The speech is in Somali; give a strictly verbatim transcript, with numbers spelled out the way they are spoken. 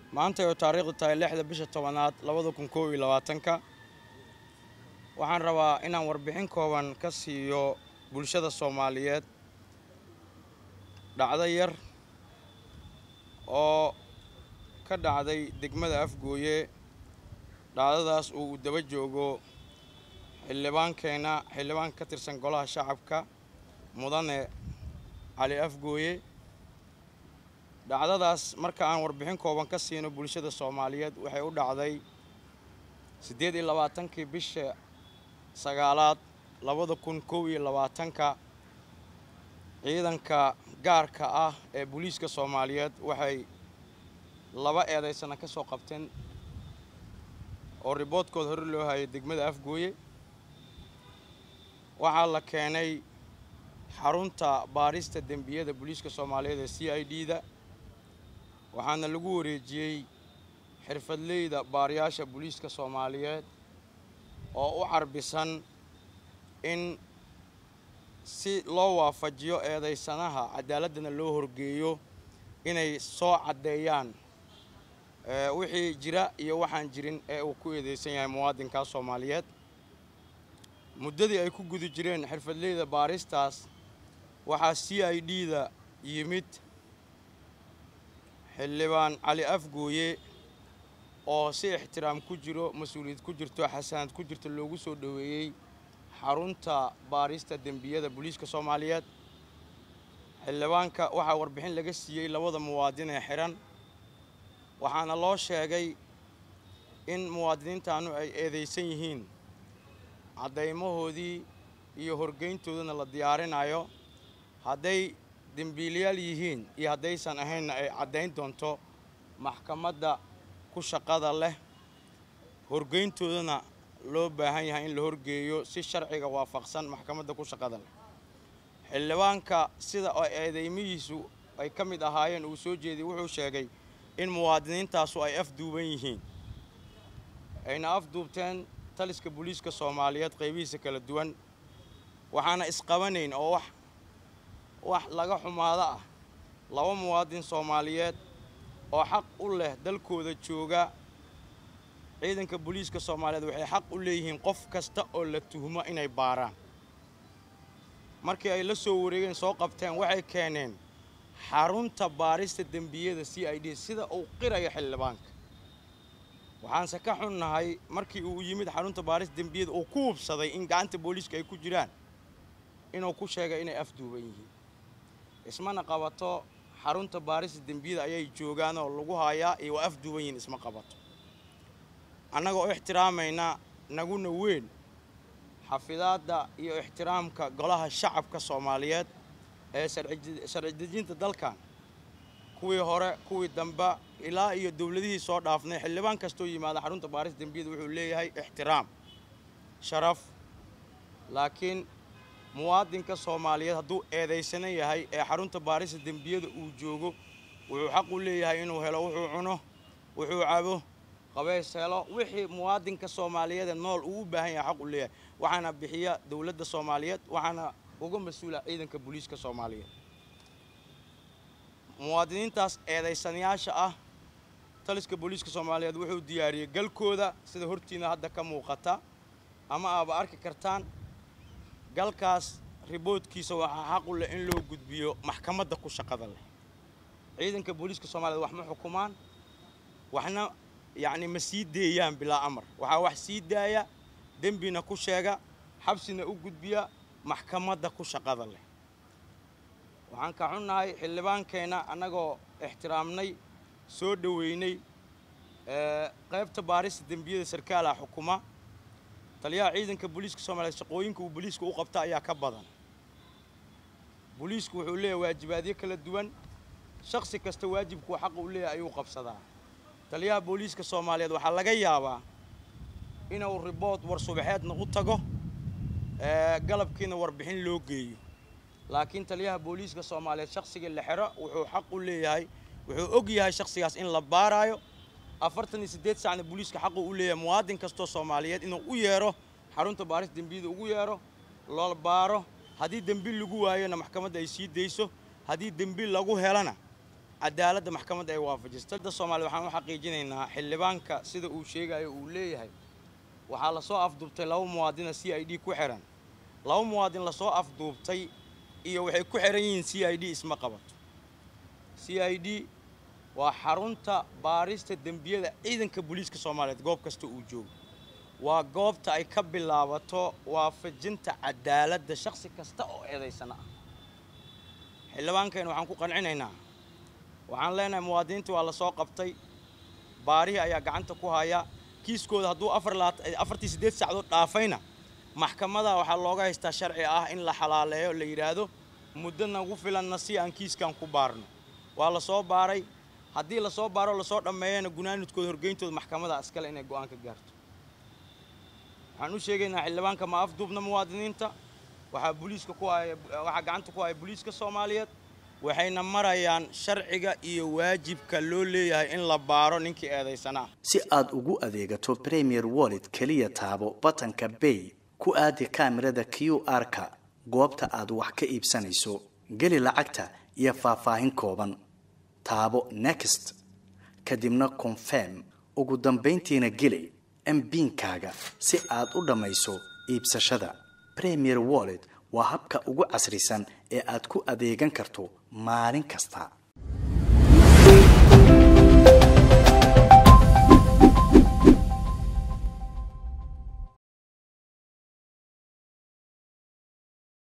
maanta oo taariikhdu tahay lixda bisha tobanaad labada kun kow iyo labaatanka waxaan rabaa inaan warbixin kooban ka siiyo bulshada Soomaaliyeed dhacdo yar oo ka dhacday degmada Afgooye. dhacdadaas uu daba joogo xildhibaankeena xildhibaan ka tirsan golaha shacabka mudane Cali Afgooye. dhacdadaas marka aan warbixin kooban ka siino bulshada Soomaaliyeed waxay u dhacday siddeed iyo labaatankii bisha sagaalaad labada kun kow iyo labaatanka. ciidanka gaarka ah ee booliiska Soomaaliyeed waxay laba eedaysana ka soo qabteen oo riboodkood hore loo hayay degmada Afgooye. waxaa la keenay xarunta baarista dembiyada booliiska Soomaaliyeed ee C I D-da waxaana lagu wareejiyay xirfadleyda baariyaasha booliiska Soomaaliyeed oo u carbisan in si loo waafajiyo eedaysanaha cadaaladana loo horgeeyo inay soo cadeeyaan wixii jira iyo waxaan jirin ee uu ku eedeysan yahay muwaadinka Soomaaliyeed. muddadii ay ku guda jireen xirfadleyda baaristaas waxaa C I D-da yimid xildhibaan Cali Afgooye oo si ixtiraam ku jiro mas'uuliyad ku jirto xasaanad ku jirto loogu soo dhaweeyay xarunta baarista dembiyada booliiska Soomaaliyeed. xildhibaanka waxaa warbixin laga siiyay labada muwaadin ee xiran waxaana loo sheegay in muwaadiniintaanu ay eedeysan yihiin cadeymahoodii iyo horgeyntoodana la diyaarinayo. hadday dembiilayaal yihiin iyo haddaysan ahaynna ay caddayn doonto maxkamadda ku shaqada leh, horgeyntoodana loo baahan yahay in la horgeeyo si sharciga waafaqsan maxkamadda ku shaqada leh. xildhibaanka sida oo eedeymihiisu ay ka mid ahaayeen uu soo jeediyay wuxuu sheegay in muwaadiniintaasu ay afduuban yihiin ayna afduubteen taliska booliiska Soomaaliyeed qaybihiisa kala duwan waxaana isqabanayn oo wax wax laga xumaado ah laba muwaadin Soomaaliyeed oo xaq u leh dalkooda jooga. ciidanka booliiska Soomaaliyeed waxay xaq u leeyihiin qof kasta oo la tuhmo inay baaraan. markii ay la soo wareegeen soo qabteen waxay keeneen xarunta baarista dembiyada C I D sida uu qirayo xildhibaanka. waxaanse ka xunnahay markii uu yimid xarunta baarista dembiyada uu ku hubsaday in gacanta booliiska ay ku jiraan inuu ku sheegay inay afduuban yihiin. ismana qabato xarunta baarista dembiyada ayay joogaan oo lagu hayaa iyo afduuban yihiin isma qabato. annaga oo ixtiraamayna naguna weyn xafidaadda iyo ixtiraamka golaha shacabka Soomaaliyeed ee sharci dejinta dalkan kuwii hore kuwii dambe ilaa iyo dawladihii soo dhaafnay xildhibaan kastoo yimaada xarunta baarista dembiyada wuxuu leeyahay ixtiraam sharaf. laakiin muwaadinka Soomaaliyeed hadduu eedeysan yahay ee xarunta baarista dembiyada uu joogo wuxuu xaq u leeyahay inuu helo wuxuu cuno wuxuu cabo qabeys helo wixii muwaadinka Soomaaliyeed nool uu u baahan yahay xaq u leeyahay waxaana bixiya dawladda Soomaaliyeed waxaana uga mas'uula ciidanka booliiska Soomaaliyeed. muwaadiniintaas eedeysanayaasha ah taliska booliiska Soomaaliyeed wuxuu diyaariyay galkooda sida hortiina hadda ka muuqata ama aad arki kartaan. galkaas riboodkiisa waxaa xaq u leh in loo gudbiyo maxkamadda ku shaqada leh. ciidanka booliiska Soomaaliyeed wax ma xukumaan waxna yacni ma sii deeyaan bilaa amar. waxaa wax sii daaya dembina ku sheega xabsina u gudbiya maxkamadda ku shaqada leh. waxaan ka xunnahay xildhibaankeena annagoo ixtiraamnay soo dhaweynay qaybta baarista dembiyada sarkaala xukuma taliyaha ciidanka booliiska Soomaaliyeed shaqooyinka uu booliiska u qabta ayaa ka badan. booliisku wuxuu leeyahay waajibaadyo kala duwan shakhsi kasta waajibku xaq u leeyahay ayuu qabsadaa. taliyaha booliiska Soomaaliyeed waxaa laga yaabaa inuu ribood war subaxeedna u tago galabkiina warbixin loo geeyo. laakiin taliyaha booliiska Soomaaliyeed shakhsiga la xiro wuxuu xaq u leeyahay wuxuu og yahay shakhsigaas in la baarayo afartan iyo siddeed saacna booliiska xaq u leeyahay muwaadin kasto Soomaaliyeed inuu u yeero xarunta baarista dembiyada ugu yeero loo baaro haddii dembi lagu waayona maxkamadda ay sii deyso haddii dembi lagu helana cadaaladda maxkamadda ay waafajiso dadka Soomaaliyeed waxaan u xaqiijinaynaa xildhibaanka sida uu sheegayo uu leeyahay waxaa la soo afduubtay laba muwaadin C I D ku xiran laba muwaadin la soo afduubtay iyo waxay ku xiran yihiin C I D isma qabato C I D waa xarunta baarista dambiyada ciidanka booliiska Soomaaliyeed goob kasta uu joogo waa goobta ay ka bilaabato waafajinta cadaaladda shakhsi kasta oo eedaysana ah xildhibaankan waxaan ku qancinaynaa waxaan leenahay muwaadiniinta waa la soo qabtay baarihi ayaa gacanta ku haya kiiskooda hadduu afartii siddeed saacadood dhaafayna maxkamadda waxaa looga haystaa sharci ah in la xalaaleeyo la yiraahdo muddo nagu filanna si aan kiiskan ku baarno waa la soo baaray haddii la soo baaro la soo dhameeyana gunaanadkooda horgeyntooda maxkamadda askale inay go'aan ka gaarto waxaan u sheegaynaa xildhibaanka ma afduubna muwaadiniinta waxaa booliiska ku ay waxa gacanta ku ay booliiska Soomaaliyeed waxayna marayaan sharciga iyo waajibka loo leeyahay in la baaro ninkii eedaysana si aad ugu adeegato Premier Wallet kaliya taabo batanka Pay ku aadi kaamirada Q R-ka goobta aad wax ka iibsanayso gali lacagta iyo faahfaahin kooban taabo Next kadibna Confirm ugu dambeyntiina gali M PIN-kaaga si aad u dhamayso iibsashada Premier Wallet waa habka ugu casrisan ee aad ku adeegan karto maalin kasta.